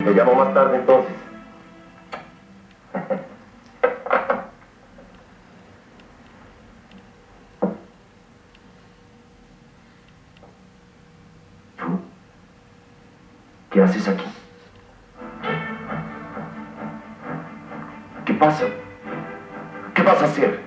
Te llamo más tarde entonces. ¿Tú? ¿Qué haces aquí? ¿Qué pasa? ¿Qué vas a hacer?